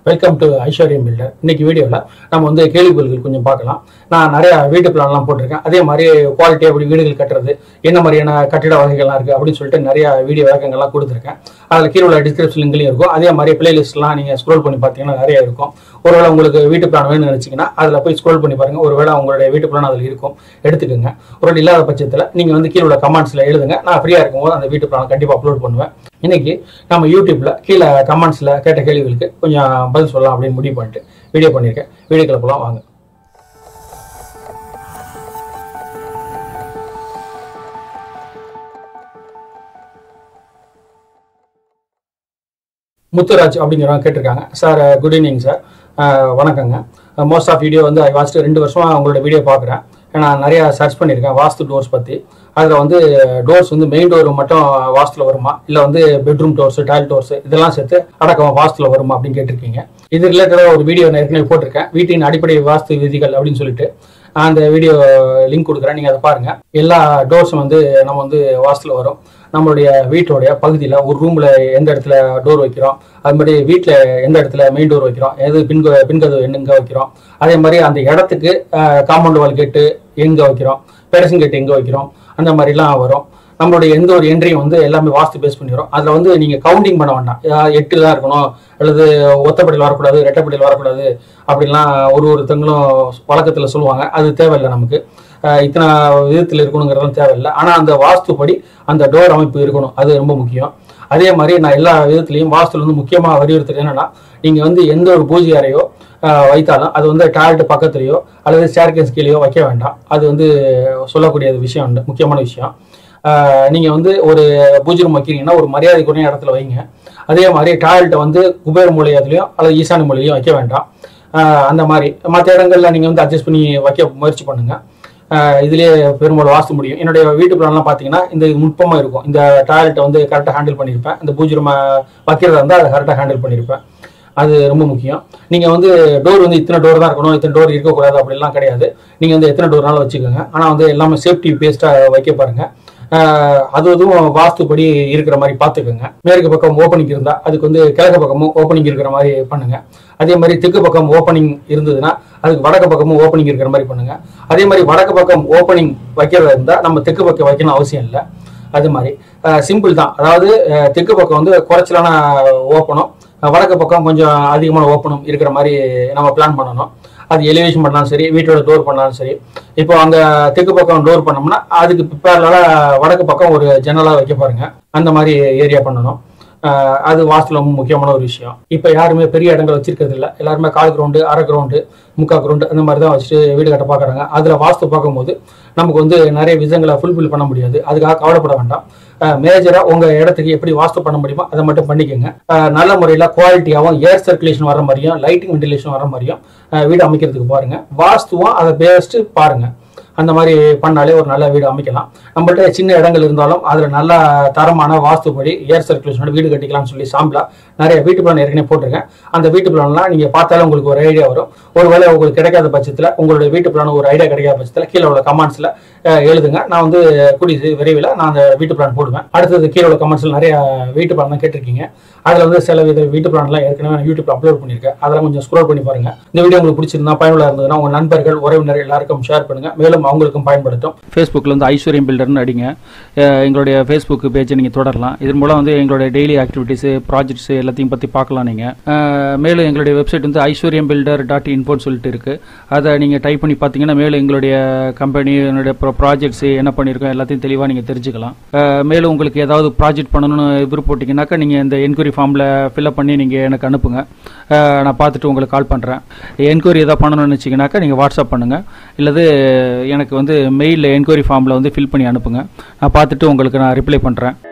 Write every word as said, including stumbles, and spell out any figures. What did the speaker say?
Welcome to ஐஸ்வர்யம் filter. இன்னைக்கு வீடியோவில் நம்ம வந்து கேள்விகள் கொஞ்சம் பார்க்கலாம். நான் நிறைய வீட்டு பிளான்லாம் போட்டிருக்கேன். அதே மாதிரி குவாலிட்டி அப்படி வீடுகள் கட்டுறது என்ன மாதிரியான கட்டிட வகைகள்லாம் இருக்குது அப்படின்னு சொல்லிட்டு நிறைய வீடியோ விளக்கங்கள்லாம் கொடுத்துருக்கேன். அதில் கீழே உள்ள டிஸ்கிரிப்ஷன் லிங்க்லையும் இருக்கும். அதே மாதிரி பிளேலிஸ்ட்லாம் நீங்கள் ஸ்க்ரோல் பண்ணி பார்த்தீங்கன்னா நிறைய இருக்கும். ஒருவேளை உங்களுக்கு வீட்டு பிளான் வேணும்னு நினச்சிங்கன்னா அதில் போய் ஸ்க்ரோல் பண்ணி பாருங்கள். ஒருவேளை உங்களுடைய வீட்டு பிளான் அதில் இருக்கும், எடுத்துக்கோங்க. ஒரு இல்லாத பட்சத்தில் நீங்கள் வந்து கீழே உள்ள கமெண்ட்ஸில் எழுதுங்க. நான் ஃப்ரீயாக இருக்கும்போது அந்த வீட்டு பிளான் கண்டிப்பாக அப்லோட் பண்ணுவேன். இன்னைக்கு நம்ம யூடியூப்ல கீழே கமெண்ட்ஸ்ல கேட்ட கேள்விகளுக்கு கொஞ்சம் பதில் சொல்லலாம் அப்படின்னு முடிவு பண்ணிட்டு வீடியோ பண்ணியிருக்கேன். வீடியோக்குள்ள போலாம் வாங்க. முத்துராஜ் அப்படிங்கிறவங்க கேட்டிருக்காங்க. Sir good evening sir. வணக்கங்க. மோஸ்ட் ஆஃப் வீடியோ வந்து ஐ வாட்ச் ரெண்டு வருஷமா உங்களோட வீடியோ பார்க்குறேன். நான் நிறையா சர்ச் பண்ணியிருக்கேன் வாஸ்து டோர்ஸ் பற்றி. அதில் வந்து டோர்ஸ் வந்து மெயின் டோர் மட்டும் வாஸ்துல வருமா, இல்லை வந்து பெட்ரூம் டோர்ஸ், டாய்லெட் டோர்ஸ் இதெல்லாம் சேர்த்து அடக்கமா வாஸ்துல வருமா அப்படின்னு கேட்டிருக்கீங்க. இது ரிலேட்டடாக ஒரு வீடியோ நான் ஏற்கனவே போட்டிருக்கேன், வீட்டின் அடிப்படை வாஸ்து விதிகள் அப்படின்னு சொல்லிட்டு. அந்த வீடியோ லிங்க் கொடுக்குறேன், நீங்கள் அதை பாருங்கள். எல்லா டோர்ஸும் வந்து நம்ம வந்து வாஸ்துல வரும். நம்மளுடைய வீட்டோடைய பகுதியில் ஒரு ரூமில் எந்த இடத்துல டோர் வைக்கிறோம், அது மாதிரி வீட்டில் எந்த இடத்துல மெயின் டோர் வைக்கிறோம், எது பின்க பின்கதவு எங்கே வைக்கிறோம், அதே மாதிரி அந்த இடத்துக்கு காம்பவுண்ட் வால் கேட்டு எங்கே வைக்கிறோம், பெரசிங் கேட்டு எங்கே வைக்கிறோம், அந்த மாதிரிலாம் வரும். நம்மளுடைய எந்த ஒரு என்ட்ரியும் வந்து எல்லாமே வாஸ்து பேஸ் பண்ணிடும். அதில் வந்து நீங்கள் கவுண்டிங் பண்ண வேண்டாம். எட்டு தான் இருக்கணும், அல்லது ஒத்தப்படியில் வரக்கூடாது, ரெட்டப்படியில் வரக்கூடாது அப்படின்லாம் ஒரு ஒருத்தங்களும் வழக்கத்தில் சொல்லுவாங்க. அது தேவையில்லை நமக்கு. இத்தனை விதத்தில் இருக்கணுங்கிறதுலாம் தேவையில்லை. ஆனால் அந்த வாஸ்துப்படி அந்த டோர் அமைப்பு இருக்கணும், அது ரொம்ப முக்கியம். அதே மாதிரி நான் எல்லா விதத்துலையும் வாஸ்துல வந்து முக்கியமாக வலியுறுத்துறது என்னன்னா, நீங்கள் வந்து எந்த ஒரு பூஜை அறையோ வைத்தாலும் அது வந்து டாய்லெட் பக்கத்துலையோ அல்லது ஸ்டேர்கேஸ் கீழேயோ வைக்க வேண்டாம். அது வந்து சொல்லக்கூடிய விஷயம் உண்டு, முக்கியமான விஷயம். நீங்கள் வந்து ஒரு பூஜை ரூம் வைக்கிறீங்கன்னா ஒரு மரியாதைக்குரிய இடத்துல வைங்க. அதே மாதிரி டாய்லெட்டை வந்து குபேர மூலையத்துலையும் அல்லது ஈசானி மூலையிலையும் வைக்க வேண்டாம். அந்த மாதிரி மற்ற இடங்கள்ல நீங்கள் வந்து அட்ஜஸ்ட் பண்ணி வைக்க முயற்சி பண்ணுங்க. இதுலேயே பெரும்பாலும் வாஸ்து முடியும். என்னுடைய வீட்டு பிளான்லாம் பார்த்தீங்கன்னா இந்த நுட்பமாக இருக்கும். இந்த டாய்லெட்டை வந்து கரெக்டாக ஹேண்டில் பண்ணியிருப்பேன். இந்த பூஜை ரூம் வைக்கிறதா இருந்தால் அதை கரெக்டாக ஹேண்டில் பண்ணியிருப்பேன். அது ரொம்ப முக்கியம். நீங்கள் வந்து டோர் வந்து இத்தனை டோர் தான் இருக்கணும், இத்தனை டோர் இருக்கக்கூடாது அப்படிலாம் கிடையாது. நீங்கள் வந்து எத்தனை டோர்னாலும் வச்சுக்கோங்க. ஆனால் வந்து எல்லாமே சேஃப்டி பேஸ்டாக வைக்க பாருங்கள். அது அதுவும் வாஸ்துப்படி இருக்கிற மாதிரி பார்த்துக்கோங்க. மேற்கு பக்கம் ஓப்பனிங் இருந்தால் அதுக்கு வந்து கிழக்கு பக்கமும் ஓப்பனிங் இருக்கிற மாதிரி பண்ணுங்க. அதே மாதிரி தெற்கு பக்கம் ஓப்பனிங் இருந்ததுன்னா அதுக்கு வடக்கு பக்கமும் ஓப்பனிங் இருக்கிற மாதிரி பண்ணுங்க. அதே மாதிரி வடக்கு பக்கம் ஓப்பனிங் வைக்கிறதா இருந்தால் நம்ம தெற்கு பக்கம் வைக்கணும் அவசியம் இல்லை. அது மாதிரி சிம்பிள் தான். அதாவது தெற்கு பக்கம் வந்து குறைச்சலான ஓப்பனும், வடக்கு பக்கம் கொஞ்சம் அதிகமான ஓப்பனும் இருக்கிற மாதிரி நம்ம பிளான் பண்ணணும். அது எலிவேஷன் பண்ணாலும் சரி, வீட்டோட டோர் பண்ணாலும் சரி. இப்போ அங்கே தெற்கு பக்கம் டோர் பண்ணோம்னா அதுக்கு பிப்பேர்ல வடக்கு பக்கம் ஒரு ஜன்னலாக வைக்க பாருங்க. அந்த மாதிரி ஏரியா பண்ணணும். அது வாஸ்துல ரொம்ப முக்கியமான ஒரு விஷயம். இப்போ யாருமே பெரிய இடங்கள் வச்சிருக்கிறது இல்லை. எல்லாருமே கால் கிரவுண்டு, அரை கிரவுண்டு, முக்கால் கிரவுண்டு அந்த மாதிரி தான் வச்சுட்டு வீடு கட்ட பார்க்குறாங்க. அதில் வாஸ்து பார்க்கும்போது நமக்கு வந்து நிறைய விஷயங்களை ஃபுல்ஃபில் பண்ண முடியாது. அதுக்காக கவலைப்பட வேண்டாம். மேஜரா உங்க இடத்துக்கு எப்படி வாஸ்து பண்ண முடியுமோ அதை மட்டும் பண்ணிக்கோங்க. நல்ல முறையில் குவாலிட்டியாகவும் ஏர் சர்க்குலேஷன் வர மாதிரியும் லைட்டிங் வென்டிலேஷன் வர மாதிரியும் வீடு அமைக்கிறதுக்கு பாருங்க. வாஸ்துவும் அதை பேஸ்ட் பாருங்க. அந்த மாதிரி பண்ணாலே ஒரு நல்ல வீடு அமைக்கலாம். நம்மள்ட்ட சின்ன இடங்கள் இருந்தாலும் அதில் நல்ல தரமான வாஸ்துப்படி ஏர் சர்க்குலேஷனோட வீடு கட்டிக்கலாம்னு சொல்லி சாம்பிளா நிறைய வீட்டு பிளான் ஏற்கனவே போட்டிருக்கேன். அந்த வீட்டு பிளான்லாம் நீங்கள் பார்த்தாலும் உங்களுக்கு ஒரு ஐடியா வரும். ஒருவேளை உங்களுக்கு கிடைக்காத பட்சத்தில், உங்களுடைய வீட்டு பிளான் ஒரு ஐடியா கிடைக்காத பட்சத்தில் கீழே உள்ள கமெண்ட்ஸில் எழுதுங்க. நான் வந்து கூடிய விரைவில் நான் அந்த வீட்டு பிளான் போடுவேன். அடுத்தது கீழே உள்ள கமெண்ட்ஸில் நிறைய வீட்டு பிளான் தான் கேட்டிருக்கீங்க. அதில் வந்து சில வித வீட்டு பிளான்லாம் ஏற்கனவே நான் யூடியூப்ல அப்லோட் பண்ணியிருக்கேன். அதெல்லாம் கொஞ்சம் ஸ்க்ரோல் பண்ணி பாருங்க. இந்த வீடியோ உங்களுக்கு பிடிச்சிருந்தா, பயனுள்ள இருந்ததுன்னா உங்கள் நண்பர்கள், உறவினர் எல்லாருக்கும் ஷேர் பண்ணுங்க. மேலும் அவங்களுக்கும் பயன்படுத்தும். ஃபேஸ்புக்கில் வந்து ஐஸ்வர்யம் பில்டர்னு அடிங்க. எங்களுடைய ஃபேஸ்புக் பேஜை நீங்கள் தொடரலாம். இதன் மூலம் வந்து எங்களுடைய டெய்லி ஆக்டிவிட்டீஸு, ப்ராஜெக்ட்ஸு எல்லாத்தையும் பற்றி பார்க்கலாம் நீங்கள். மேலும் எங்களுடைய வெப்சைட் வந்து ஐஸ்வர்யம் பில்டர் டாட் இன்போன்னு சொல்லிட்டு இருக்குது. அதை நீங்கள் டைப் பண்ணி பார்த்தீங்கன்னா மேலும் எங்களுடைய கம்பெனி, என்னுடைய ப்ராஜெக்ட்ஸு என்ன பண்ணியிருக்கோம் எல்லாத்தையும் தெளிவாக நீங்கள் தெரிஞ்சுக்கலாம். மேலும் உங்களுக்கு ஏதாவது ப்ராஜெக்ட் பண்ணணும்னு விருப்பப்பட்டீங்கன்னாக்கா நீங்கள் இந்த என்கொயரி ஃபார்மில் ஃபில்அப் பண்ணி நீங்கள் எனக்கு அனுப்புங்க. நான் பார்த்துட்டு உங்களுக்கு கால் பண்ணுறேன். என்கொயரி எதாவது பண்ணணும்னு நினச்சிங்கனாக்கா நீங்கள் வாட்ஸ்அப் பண்ணுங்கள். இல்லது எனக்கு வந்து மெயிலில் என்கொயரி ஃபார்மில் வந்து ஃபில் பண்ணி அனுப்புங்க. நான் பார்த்துட்டு உங்களுக்கு நான் ரிப்ளை பண்ணுறேன்.